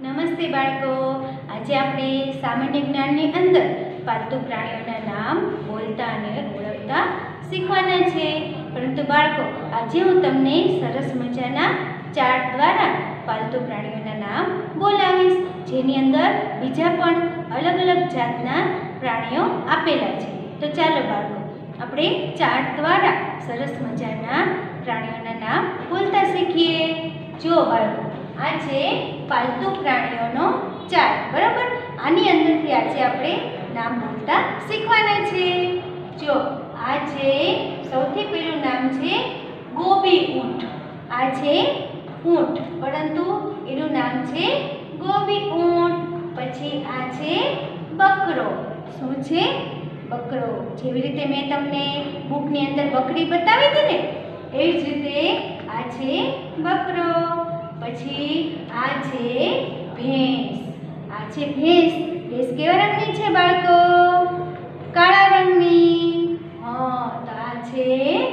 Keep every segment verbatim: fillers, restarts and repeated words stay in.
નમસ્તે બાળકો, આજે આપણે સામાન્ય જ્ઞાનની અંદર પાલતુ પ્રાણીઓના નામ બોલતા અને ઓળખતા શીખવાના છે. પરંતુ બાળકો, આજે હું તમને સરસ મજાના ચાર્ટ દ્વારા પાલતુ પ્રાણીઓના નામ બોલાવીશ, જેની અંદર બીજા પણ અલગ અલગ જાતના પ્રાણીઓ આપેલા છે. તો ચાલો બાળકો, આપણે ચાર્ટ દ્વારા સરસ મજાના પ્રાણીઓના નામ બોલતા શીખીએ. જો બાળકો, આ છે પાલતુ પ્રાણીઓનો ચાર્ટ, બરાબર. આની અંદરથી આજે આપણે નામ બોલતા શીખવાના છે. જો આ છે, સૌથી પહેલું નામ છે ગોબી ઊંટ. આ છે ઊંટ, પરંતુ એનું નામ છે ગોબી ઊંટ. પછી આ છે બકરો. શું છે? બકરો. જેવી રીતે મેં તમને બુકની અંદર બકરી બતાવી હતી ને, એવી જ રીતે આ છે બકરો. પછી આ છે ભેંસ. આ છે ભેંસ. ભેંસ કેવા રંગની છે બાળકો? કાળા રંગની. હા, તો આ છે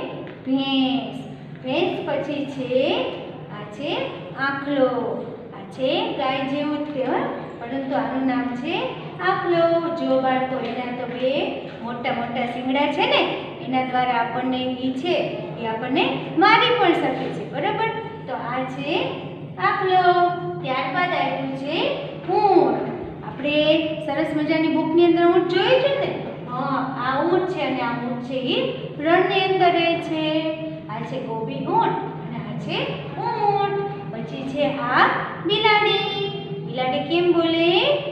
ભેંસ. ભેંસ પછી છે આ છે આખલો. આ છે ગાય જેવું જ કહેવાય, પરંતુ આનું નામ છે આખલો. જો બાળકો, એના તો બે મોટા મોટા શિંગડા છે ને, એના દ્વારા આપણને એ છે એ આપણને મારી પણ શકે છે, બરાબર. તો આ છે આખલો. ત્યારબાદ આવ્યું છે ઊંટ. આપણે સરસ મજાની બુકની અંદર ઊંટ જોયું છે ને. હા, આ ઊંટ છે અને આ ઊંટ છે એ રણની અંદર રહે છે. આ છે ગોબી ઊંટ અને આ છે ઊંટ. પછી છે આ બિલાડી. બિલાડી કેમ બોલે?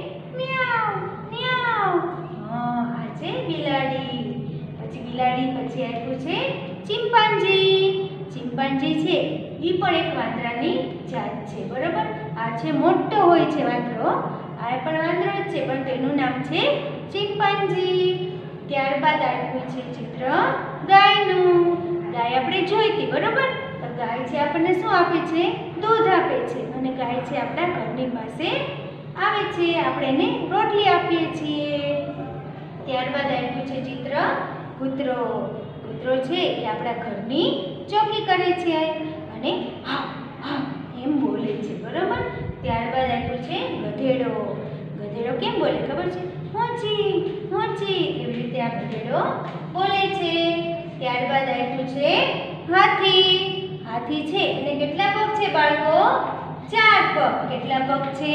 મ્યાઉ મ્યાઉ. હા, આ છે બિલાડી. પછી બિલાડી પછી આવ્યું છે ચિમ્પાન્જી. ચિમ્પાન્જી છે એ પણ એક વાંદરાની જાત છે, બરાબર. આ છે મોટો હોય છે વાંદરો. આ પણ વાંદરો જ છે, પણ તેનું નામ છે ચિમ્પાન્જી. ત્યારબાદ આવ્યું છે ચિત્ર ગાયનું. ગાય આપણે જોઈ હતી, બરાબર. તો ગાય છે આપણને શું આપે છે? દૂધ આપે છે. અને ગાય છે આપણા ઘરની પાસે આવે છે, આપણે એને રોટલી આપીએ છીએ. ત્યારબાદ આવ્યું છે ચિત્ર કૂતરો. કૂતરો છે એ આપણા ઘરની ચોકી કરે છે અને હા હા એમ બોલે છે, બરાબર. ત્યારબાદ આપ્યું છે ગધેડો. ગધેડો કેમ બોલે ખબર છે? હોંચી હોંચી, એવી રીતે આ ગધેડો બોલે છે. ત્યારબાદ આપ્યું છે હાથી. હાથી છે એને કેટલા પગ છે બાળકો? ચાર પગ. કેટલા પગ છે?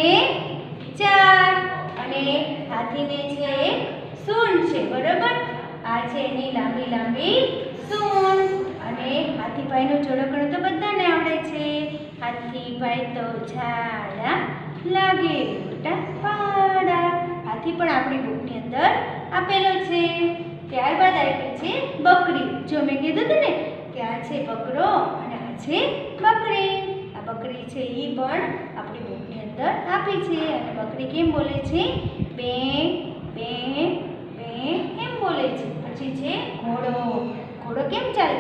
ચાર. અને હાથીને છે સૂંઢ છે, બરાબર. આ છે એની લાંબી લાંબી સૂંઢ. અને હાથીભાઈનો જોડકણો તો બધાને આવડે છે. હાથીભાઈ તો ઝાડા લાગે મોટા પાડા. હાથી પણ આપણી બુકની અંદર આપેલો છે. ત્યારબાદ આપી છે બકરી. જો મેં કીધું હતું ને કે આ છે બકરો અને આ છે બકરી. આ બકરી છે એ પણ આપણી બુકની અંદર આપી છે. અને બકરી કેમ બોલે છે? બે બે બે એમ બોલે છે. પછી છે ઘોડો. ઘોડો કેમ ચાલે?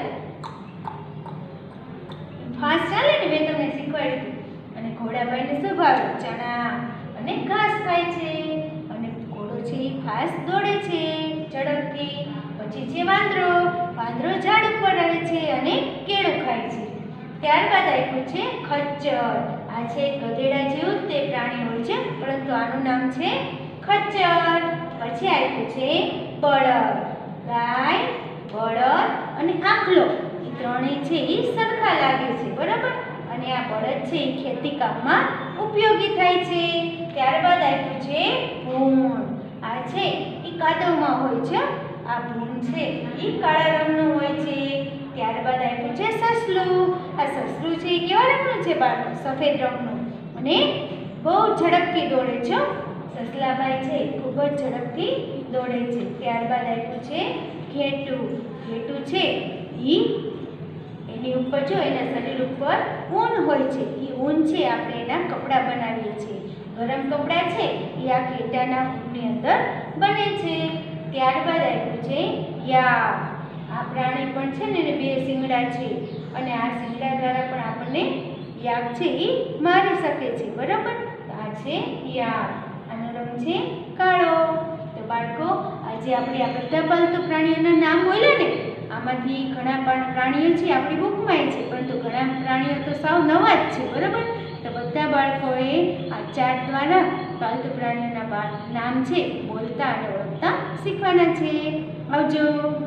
ફાસ્ટ ચાલે ને, મેં તમને શીખવાડ્યું. અને ઘોડાભાઈને શું ભાવે? ચણા અને ઘાસ ખાય છે. અને ઘોડો છે એ ફાસ્ટ દોડે છે ઝડપથી. પછી છે વાંદરો. વાંદરો ઝાડ ઉપર રહે છે અને કેળું ખાય છે. ત્યારબાદ આપ્યું છે ખચ્ચર. આ છે ગધેડા જેવું જ તે પ્રાણી હોય છે, પરંતુ આનું નામ છે ખચ્ચર. પછી આપ્યું છે બળદ. ગાય, બળદ અને આખલો એ ત્રણેય છે એ સરખા લાગે છે, બરાબર. અને આ બળદ છે એ ખેતી કામમાં ઉપયોગી થાય છે. ત્યારબાદ આપ્યું છે ભૂંડ. આ છે એ કાદવમાં હોય છે. આ ભૂંડ છે એ કાળા રંગનું હોય છે. ત્યારબાદ આપ્યું છે સસલું. આ સસલું છે એ કેવા રંગનું છે બાળકો? સફેદ રંગનું. અને બહુ ઝડપથી દોડે છે. સસલાભાઈ છે ખૂબ જ ઝડપથી દોડે છે. ત્યારબાદ આપ્યું છે ઘેટું. ઘેટું છે એ એની ઉપર જો એના શરીર ઉપર ઊન હોય છે. એ ઊન છે આપણે એના કપડાં બનાવીએ છીએ. ગરમ કપડાં છે એ આ ઘેટાના ઊનની અંદર બને છે. ત્યારબાદ આવ્યું છે યાક. આ પ્રાણી પણ છે ને એને બે શિંગડા છે, અને આ શિંગડા દ્વારા પણ આપણને યાક છે એ મારી શકે છે, બરાબર. આ છે યાક. આનો રંગ છે કાળો. તો બાળકો, આજે આપણે આ બધા પાલતુ પ્રાણીઓના નામ બોલ્યા ને, આમાંથી ઘણા પણ પ્રાણીઓ છે આપણી બુકમાં છે, પરંતુ ઘણા પ્રાણીઓ તો સાવ નવા જ છે, બરાબર. તો બધા બધા બાળકોએ આ ચાર્ટ દ્વારા પાલતુ પ્રાણીઓના નામ છે બોલતા અને ઓળખતા શીખવાના છે. આવજો.